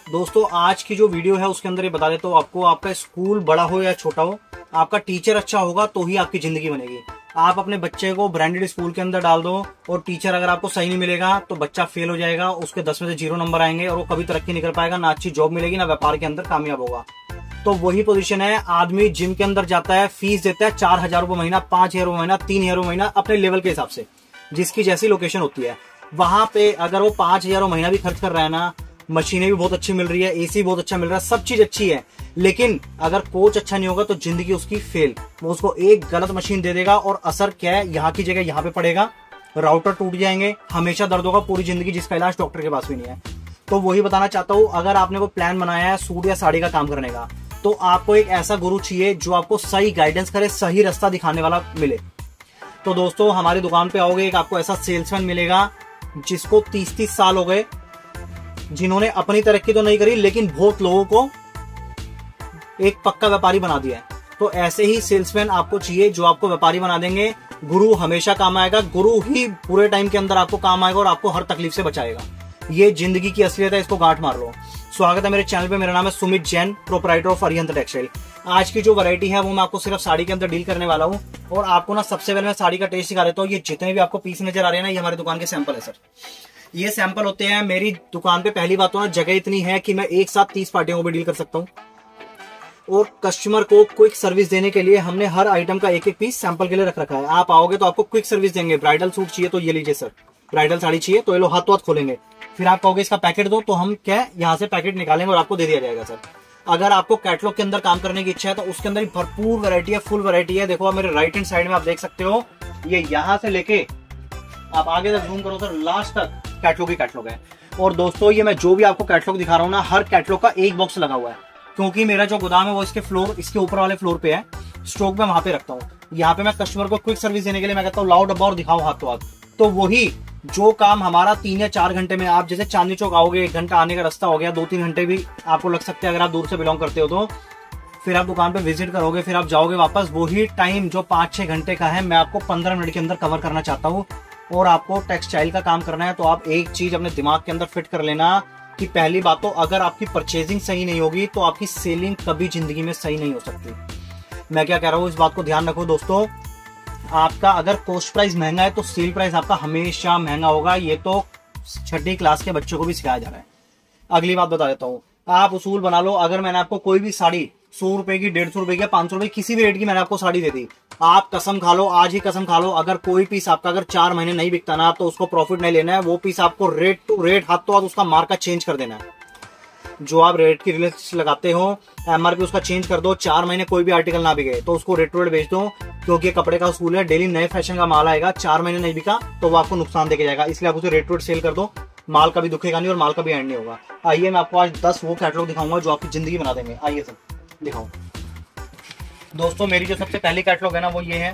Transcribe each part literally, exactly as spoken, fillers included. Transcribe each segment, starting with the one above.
दोस्तों आज की जो वीडियो है उसके अंदर ये बता देता हूँ आपको, आपका स्कूल बड़ा हो या छोटा हो, आपका टीचर अच्छा होगा तो ही आपकी जिंदगी बनेगी। आप अपने बच्चे को ब्रांडेड स्कूल के अंदर डाल दो और टीचर अगर आपको सही नहीं मिलेगा तो बच्चा फेल हो जाएगा, उसके दस में से जीरो नंबर आएंगे और वो कभी तरक्की नहीं कर पाएगा, ना अच्छी जॉब मिलेगी, ना व्यापार के अंदर कामयाब होगा। तो वही पोजीशन है, आदमी जिम के अंदर जाता है, फीस देता है चार हजार रुपए महीना, पांच हजार रुपए महीना, तीन हजार रुपए महीना, अपने लेवल के हिसाब से, जिसकी जैसी लोकेशन होती है। वहां पे अगर वो पांच हजार महीना भी खर्च कर रहा है ना, मशीनें भी बहुत अच्छी मिल रही है, एसी बहुत अच्छा मिल रहा है, सब चीज अच्छी है, लेकिन अगर कोच अच्छा नहीं होगा तो जिंदगी उसकी फेल। वो उसको एक गलत मशीन दे देगा और असर क्या है, यहाँ की जगह यहाँ पे पड़ेगा, राउटर टूट जाएंगे, हमेशा दर्द होगा पूरी जिंदगी, जिसका इलाज डॉक्टर के पास भी नहीं है। तो वही बताना चाहता हूँ, अगर आपने कोई प्लान बनाया है सूट या साड़ी का काम करने का, तो आपको एक ऐसा गुरु चाहिए जो आपको सही गाइडेंस करे, सही रास्ता दिखाने वाला मिले। तो दोस्तों हमारी दुकान पे आओगे, एक आपको ऐसा सेल्समैन मिलेगा जिसको तीस तीस साल हो गए, जिन्होंने अपनी तरक्की तो नहीं करी लेकिन बहुत लोगों को एक पक्का व्यापारी बना दिया है। तो ऐसे ही सेल्समैन आपको चाहिए जो आपको व्यापारी बना देंगे। गुरु हमेशा काम आएगा, गुरु ही पूरे टाइम के अंदर आपको काम आएगा और आपको हर तकलीफ से बचाएगा। ये जिंदगी की असलियत है, इसको गांठ मार लो। स्वागत है मेरे चैनल पे, मेरा नाम है Sumit Jain, proprietor of Arihant textile. आज की जो वैरायटी है वो मैं आपको सिर्फ साड़ी के अंदर डील करने वाला हूँ और आपको ना सबसे पहले मैं साड़ी का टेस्ट दिखा देता हूँ। ये जितने भी आपको पीस नजर आ रहे हैं ना, ये हमारी दुकान के सैंपल है सर। ये सैंपल होते हैं मेरी दुकान पे। पहली बात तो ना जगह इतनी है कि मैं एक साथ तीस पार्टियों को भी डील कर सकता हूँ और कस्टमर को क्विक सर्विस देने के लिए हमने हर आइटम का एक एक पीस सैंपल के लिए रख रखा है। आप आओगे तो आपको क्विक सर्विस देंगे। ब्राइडल सूट चाहिए तो ये लीजिए सर, ब्राइडल साड़ी चाहिए तो ये लो, हाथों हाथ खोलेंगे, फिर आप कहोगे इसका पैकेट दो तो हम क्या यहाँ से पैकेट निकालेंगे और आपको दे दिया जाएगा सर। अगर आपको कैटलॉग के अंदर काम करने की इच्छा है तो उसके अंदर भरपूर वैरायटी है, फुल वैरायटी है। देखो आप मेरे राइट हैंड साइड में आप देख सकते हो, ये यहाँ से लेके आप आगे तक जूम करो सर, लास्ट तक कैटलॉग ही कैटलॉग है। और दोस्तों ये मैं जो भी आपको कैटलॉग दिखा रहा हूँ ना, हर कैटलॉग का एक बॉक्स लगा हुआ है, क्योंकि मेरा जो गोदाम है वो इसके फ्लोर, इसके ऊपर वाले फ्लोर पे है, स्टॉक में वहां पे रखता हूँ। यहाँ पे मैं कस्टमर को क्विक सर्विस देने के लिए मैं कहता हूँ लाओ डब्बा और दिखाओ हाथ तो हाथ। तो वही जो काम हमारा तीन या चार घंटे में, आप जैसे चांदनी चौक आओगे, एक घंटा आने का रास्ता हो गया, दो तीन घंटे भी आपको लग सकते हैं अगर आप दूर से बिलोंग करते हो तो। फिर आप दुकान पे विजिट करोगे, फिर आप जाओगे वापस, वही टाइम जो पांच छह घंटे का है मैं आपको पंद्रह मिनट के अंदर कवर करना चाहता हूँ। और आपको टेक्सटाइल का काम करना है तो आप एक चीज अपने दिमाग के अंदर फिट कर लेना कि पहली बात तो अगर आपकी परचेजिंग सही नहीं होगी तो आपकी सेलिंग कभी जिंदगी में सही नहीं हो सकती। मैं क्या कह रहा हूँ इस बात को ध्यान रखो दोस्तों। आपका अगर कॉस्ट प्राइस महंगा है तो सेल प्राइस आपका हमेशा महंगा होगा। ये तो छठी क्लास के बच्चों को भी सिखाया जा रहा है। अगली बात बता देता हूँ, आप उसूल बना लो, अगर मैंने आपको कोई भी साड़ी सौ रुपए की, डेढ़ सौ रुपए की, पांच सौ रुपए किसी भी रेट की मैंने आपको साड़ी दे दी, आप कसम खा लो, आज ही कसम खा लो, अगर कोई पीस आपका अगर चार महीने नहीं बिकता ना तो उसको प्रॉफिट नहीं लेना है। वो पीस आपको रेट टू रेट, हाथ तो हाथ उसका मार्का चेंज कर देना है। जो आप रेट की रिलेट लगाते हो, एमआरपी उसका चेंज कर दो। चार महीने कोई भी आर्टिकल ना बिके तो उसको रेट टू रेट बेच दो, क्योंकि कपड़े का उसूल है, डेली नए फैशन का माल आएगा। चार महीने नहीं बिका तो वो आपको नुकसान देके जाएगा, इसलिए आप उसे रेट टू रेट सेल कर दो। माल का भी दुखेगा नहीं और माल का भी एंड नहीं होगा। आइए मैं आपको आज दस वो कैटलॉग दिखाऊंगा जो आपकी जिंदगी बना देंगे। आइए सर दिखाओ। दोस्तों मेरी जो सबसे पहली कैटलॉग है ना वो ये है।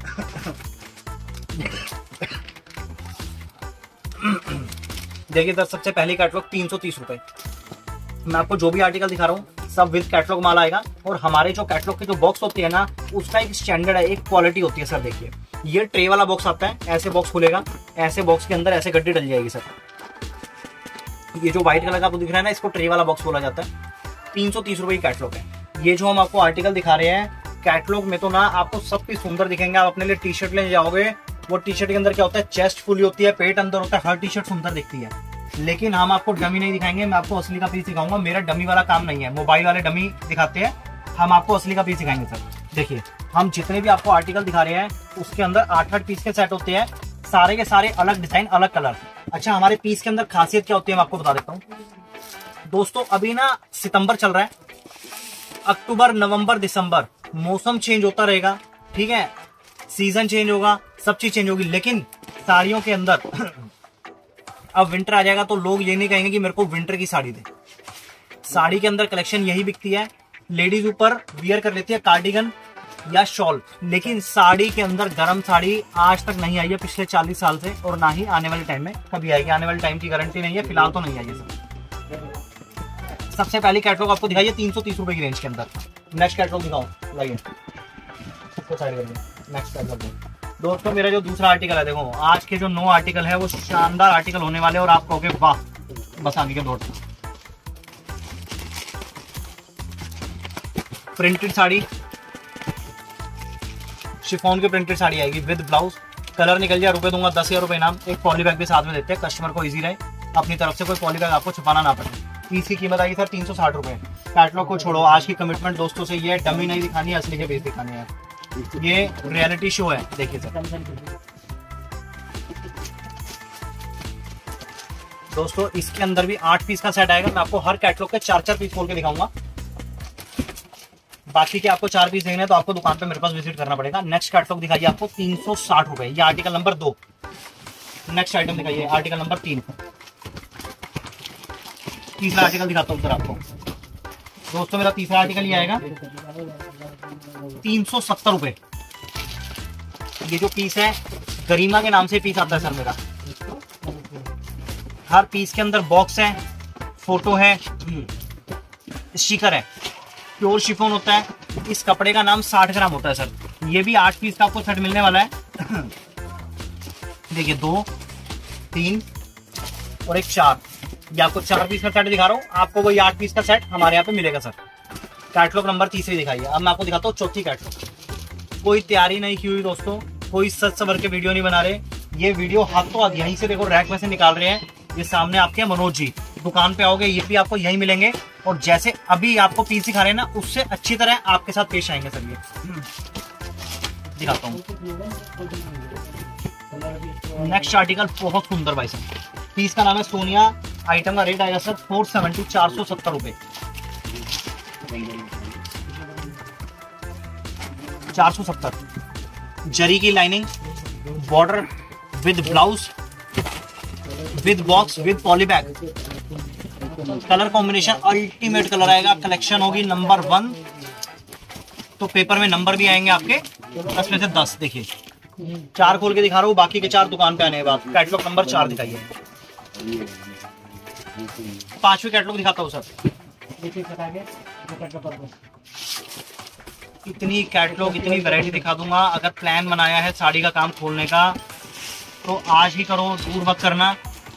देखिए सर, सबसे पहली कैटलॉग तीन सौ तीस रुपए। मैं आपको जो भी आर्टिकल दिखा रहा हूँ सब विद कैटलॉग माल आएगा। और हमारे जो कैटलॉग के जो बॉक्स होते हैं ना, उसका एक स्टैंडर्ड है, एक क्वालिटी होती है सर। देखिए ये ट्रे वाला बॉक्स आता है, ऐसे बॉक्स खुलेगा, ऐसे बॉक्स के अंदर ऐसे गड्डी डल जाएगी सर। ये जो व्हाइट कलर का आपको दिख रहा है ना, इसको ट्रे वाला बॉक्स बोला जाता है। तीन सौ तीस रुपए की कैटलॉग है। ये जो हम आपको आर्टिकल दिखा रहे हैं, कैटलॉग में तो ना आपको सब कुछ सुंदर दिखेंगे। आप अपने लिए टी शर्ट ले जाओगे, वो टी शर्ट के अंदर क्या होता है, चेस्ट फुली होती है, पेट अंदर होता है, हर टी शर्ट सुंदर दिखती है। लेकिन हम आपको डमी नहीं दिखाएंगे, मैं आपको असली का पीस दिखाऊंगा। मेरा डमी वाला काम नहीं है, मोबाइल वाले डमी दिखाते हैं, हम आपको असली का पीस दिखाएंगे सर। देखिए हम जितने भी आपको आर्टिकल दिखा रहे हैं उसके अंदर आठ आठ पीस के सेट होते हैं, सारे के सारे अलग डिजाइन, अलग कलर। अच्छा हमारे पीस के अंदर खासियत क्या होती है मैं आपको बता देता हूँ दोस्तों। अभी ना सितंबर चल रहा है, अक्टूबर, नवंबर, दिसंबर, मौसम चेंज होता रहेगा, ठीक है, सीजन चेंज होगा, सब चीज चेंज होगी। लेकिन साड़ियों के अंदर अब विंटर आ जाएगा तो लोग ये नहीं कहेंगे कि मेरे को विंटर की साड़ी दे। साड़ी के अंदर कलेक्शन यही बिकती है। लेडीज ऊपर वियर कर लेती है कार्डिगन या शॉल, लेकिन साड़ी के अंदर गर्म साड़ी आज तक नहीं आई है पिछले चालीस साल से, और ना ही आने वाले टाइम में कभी आएगी। आने वाले टाइम की गारंटी नहीं है, फिलहाल तो नहीं आई है सर। सबसे पहली कैटलॉग आपको दिखाइए तीन सौ तीस रुपए की रेंज के अंदर। नेक्स्ट कैटलॉग दिखाओ, लाइए साइड करिए। नेक्स्ट कैटलॉग दोस्तों मेरा जो दूसरा आर्टिकल है, देखो आज के जो नौ आर्टिकल है वो शानदार आर्टिकल होने वाले और आप कहोगे वाह, बस आगे के दौड़। प्रिंटेड साड़ी, शिफॉन की प्रिंटेड साड़ी आएगी विद ब्लाउज। कलर निकल जाए रुपए दूंगा, दस हजार रुपए इनाम। एक पॉली बैग भी साथ में देते हैं, कस्टमर को इजी रहे, अपनी तरफ से कोई पॉली बैग आपको छुपाना ना पड़े। पीस की कीमत आएगी सर तीन सौ साठ रुपए। कैटलॉग को छोड़ो, आज की कमिटमेंट दोस्तों से ये है, डमी नहीं दिखानी है, असली के बेस दिखाने हैं। ये रियलिटी शो है, देखिए सर। दोस्तों इसके अंदर भी आठ पीस का सेट आएगा। मैं आपको हर कैटलॉग के चार चार पीस खोल के दिखाऊंगा। बाकी के आपको चार पीस देखने हैं तो आपको दुकान पे मेरे पास विजिट करना पड़ेगा। नेक्स्ट कैटलॉग दिखाइए आपको तीन सौ साठ रुपए, ये आर्टिकल नंबर दो। नेक्स्ट आइटम दिखाइए आर्टिकल नंबर तीन। तीसरा आर्टिकल दिखाता हूँ सर आपको। दोस्तों मेरा तीसरा आर्टिकल ये आएगा तीन सौ सत्तर रुपए। ये जो पीस है गरिमा के नाम से पीस आता है सर मेरा। हर पीस के अंदर बॉक्स है, फोटो है, स्टिकर है, प्योर शिफॉन होता है। इस कपड़े का नाम साठ ग्राम होता है सर। ये भी आठ पीस का आपको सेट मिलने वाला है। देखिए दो, तीन और एक चार, ये आपको चार पीस का सेट दिखा रहा हूँ। आपको वही आठ पीस का सेट हमारे यहाँ पे मिलेगा सर। कैटलॉग नंबर तीसरी दिखाइए। अब मैं आपको दिखाता हूँ चौथी कैटलॉग। कोई तैयारी नहीं की हुई दोस्तों, कोई सच सवर के वीडियो नहीं बना रहे। ये वीडियो हाथों हाथ यहीं से देखो रैक में से निकाल रहे हैं। ये सामने आपके मनोज जी, दुकान पे आओगे ये भी आपको यहीं मिलेंगे। और जैसे अभी आपको पीस दिखा रहे हैं ना, उससे अच्छी तरह आपके साथ पेश आएंगे सर। ये दिखाता हूँ। नेक्स्ट आर्टिकल बहुत सुंदर भाई साहब। पीस का नाम है सोनिया। आइटम का रेट आएगा सर फोर सेवेंटी, चार सौ सत्तर रुपए। चार सौ सत्तर। जरी की lining, border with blouse, with box, with poly bag. Colour combination ultimate colour आएगा। कलेक्शन होगी नंबर वन। तो पेपर में नंबर भी आएंगे आपके दस में से दस। देखिए चार खोल के दिखा रहा हूँ, बाकी के चार दुकान पे आने के बाद। कैटलॉग नंबर चार दिखाइए। पांचवी कैटलॉग दिखाता हूँ सर। इतनी कैटलॉग, इतनी वैरायटी दिखा दूंगा। अगर प्लान बनाया है साड़ी का काम खोलने का तो आज ही करो, दूर मत करना,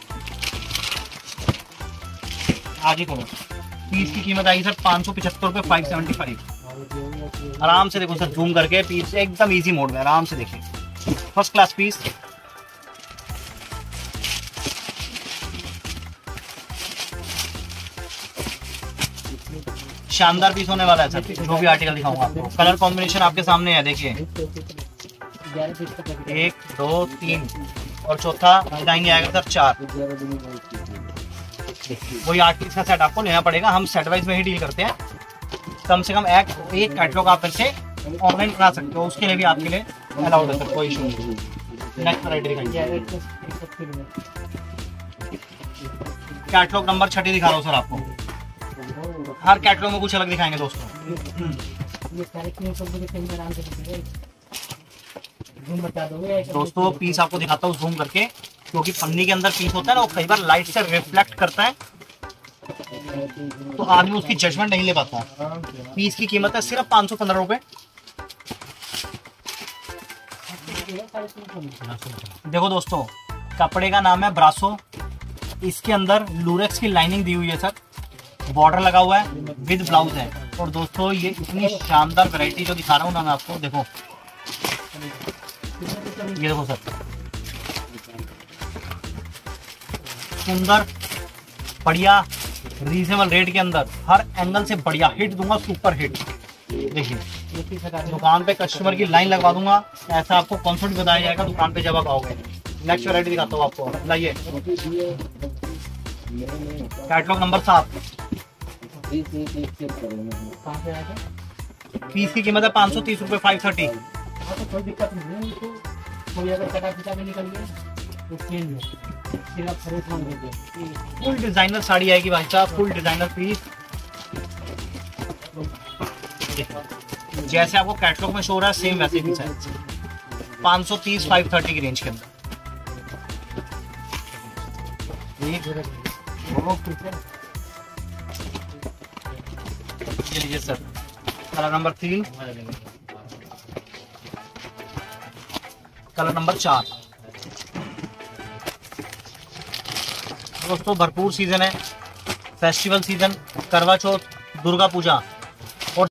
आज ही करो। पीस की कीमत आएगी सर पाँच सौ पिछहत्तर रुपए, फाइव सेवेंटी फाइव। आराम से देखो सर, जूम करके पीस एकदम इजी मोड में आराम से देखिए। First class piece. शानदार पीस होने वाला है सर। जो भी आर्टिकल दिखाऊंगा आपको, कलर कॉम्बिनेशन आपके सामने है। देखिए एक, दो, तीन और चौथा डिजाइन आएगा सर चार। वही आठ पीस का सेट आपको लेना पड़ेगा। हम सेट वाइज में ही डील करते हैं। कम से कम एक एक कैटलॉग आप से ऑनलाइन बना सकते हो, उसके लिए भी आपके लिए अलाउड है सर, कोई इशू नहीं। नेक्स्ट वैरायटी दिखाइए। कैटलॉग नंबर छठी दिखा रहा हूँ सर आपको। हर कैटलॉग में कुछ अलग दिखाएंगे दोस्तों। दोस्तों पीस आपको दिखाता हूँ जूम करके, क्योंकि पन्नी के अंदर पीस होता है ना, वो कई बार लाइट से रिफ्लेक्ट करता है तो आदमी उसकी जजमेंट नहीं ले पाता। पीस की कीमत है सिर्फ पाँच सौ पंद्रह रुपए। देखो दोस्तों, कपड़े का नाम है ब्रासो। इसके अंदर लूरेक्स की लाइनिंग दी हुई है सर। बॉर्डर लगा हुआ है, विद ब्लाउज है। और दोस्तों ये इतनी शानदार वैरायटी जो दिखा रहा हूँ ना मैं आपको, देखो ये देखो सर, सुंदर, बढ़िया, रीजनेबल रेट के अंदर, हर एंगल से बढ़िया हिट दूंगा, सुपर हिट। देखिए दुकान पे कस्टमर की लाइन लगवा दूंगा, ऐसा आपको कॉन्फिडेंस बताया जाएगा दुकान पे जब आप आओगे। नेक्स्ट वैरायटी दिखाता हूँ आपको, लाइए। कैटलॉग नंबर सात। पीस की कीमत है पाँच सौ तीस रुपए, फाइव थर्टी। कोई दिक्कत नहीं है, कोई अगर कटा पिटा में निकल गया तो चेंज है, फिर आप फ्रेश मांग देते। फुल डिजाइनर साड़ी आएगी भाई साहब, फुल डिजाइनर पीस। जैसे आपको कैटलॉग में शो हो रहा है सेम वैसे पीस है। पाँच सौ तीस, फाइव थर्टी की रेंज के अंदर। ये लीजिए सर, कलर नंबर तीन, कलर नंबर चार। दोस्तों भरपूर सीजन है, फेस्टिवल सीजन, करवा चौथ, दुर्गा पूजा,